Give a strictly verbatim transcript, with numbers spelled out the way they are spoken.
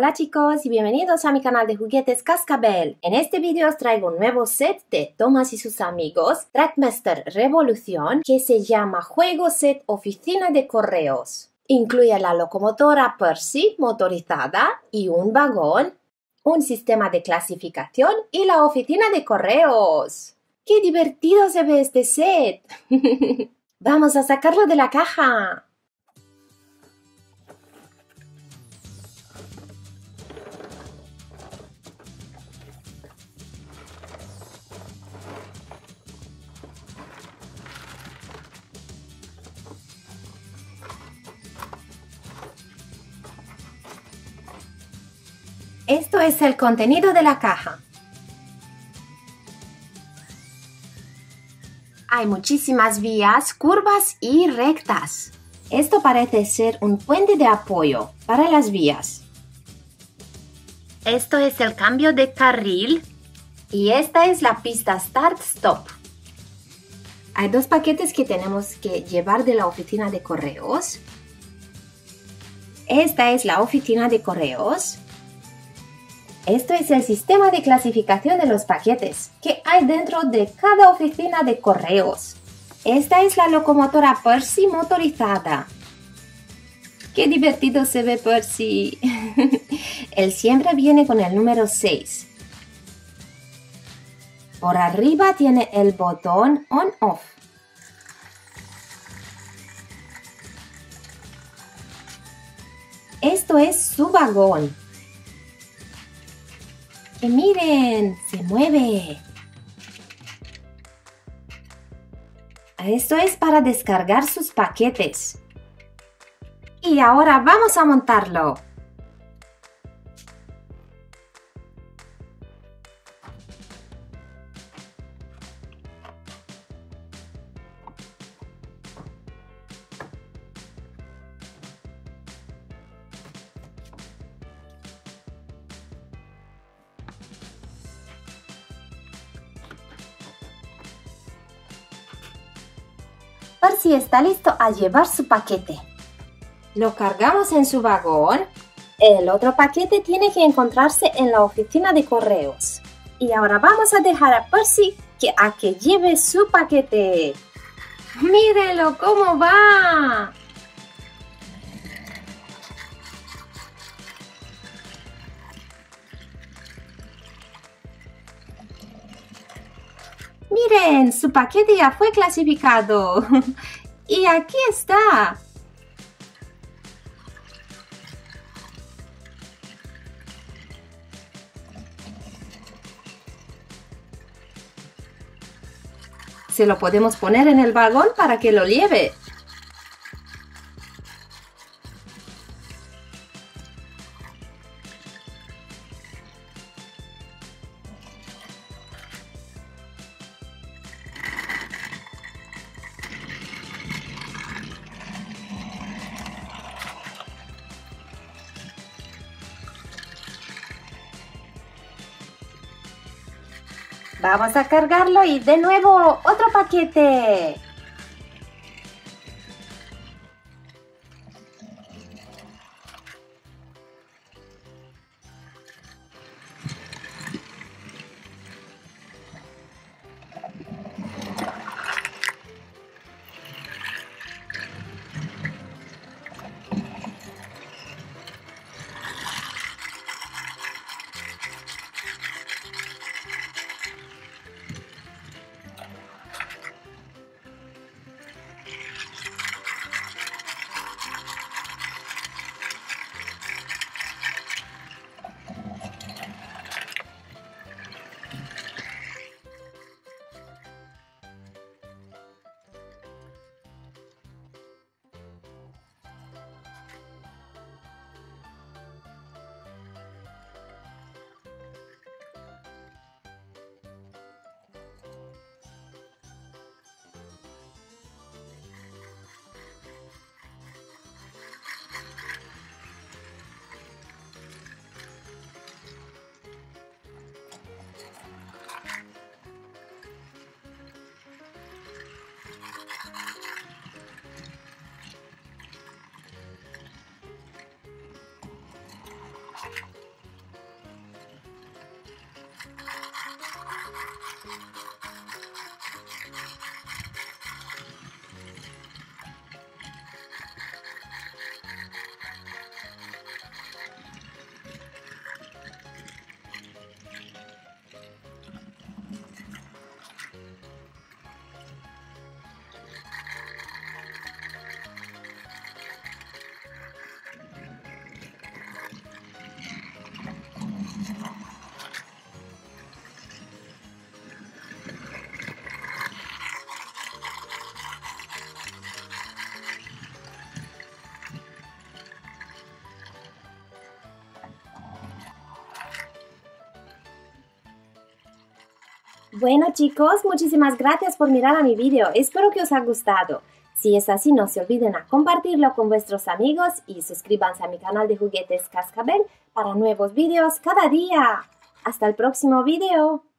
Hola chicos y bienvenidos a mi canal de juguetes Cascabel. En este vídeo os traigo un nuevo set de Thomas y sus amigos, Trackmaster Revolución, que se llama Juego Set Oficina de Correos. Incluye la locomotora Percy motorizada y un vagón, un sistema de clasificación y la oficina de correos. ¡Qué divertido se ve este set! ¡Vamos a sacarlo de la caja! Esto es el contenido de la caja. Hay muchísimas vías, curvas y rectas. Esto parece ser un puente de apoyo para las vías. Esto es el cambio de carril y esta es la pista Start-Stop. Hay dos paquetes que tenemos que llevar de la oficina de correos. Esta es la oficina de correos. Esto es el sistema de clasificación de los paquetes que hay dentro de cada oficina de correos. Esta es la locomotora Percy motorizada. ¡Qué divertido se ve Percy! Él siempre viene con el número seis. Por arriba tiene el botón On-Off. Esto es su vagón. ¡Que miren! ¡Se mueve! Esto es para descargar sus paquetes. Y ahora vamos a montarlo. Percy está listo a llevar su paquete. Lo cargamos en su vagón. El otro paquete tiene que encontrarse en la oficina de correos. Y ahora vamos a dejar a Percy que a que lleve su paquete. ¡Mírelo cómo va! ¡Miren! Su paquete ya fue clasificado. ¡Y aquí está! Se lo podemos poner en el vagón para que lo lleve. Vamos a cargarlo y de nuevo otro paquete. Bueno chicos, muchísimas gracias por mirar a mi vídeo. Espero que os haya gustado. Si es así, no se olviden a compartirlo con vuestros amigos y suscríbanse a mi canal de juguetes Cascabel para nuevos vídeos cada día. ¡Hasta el próximo vídeo!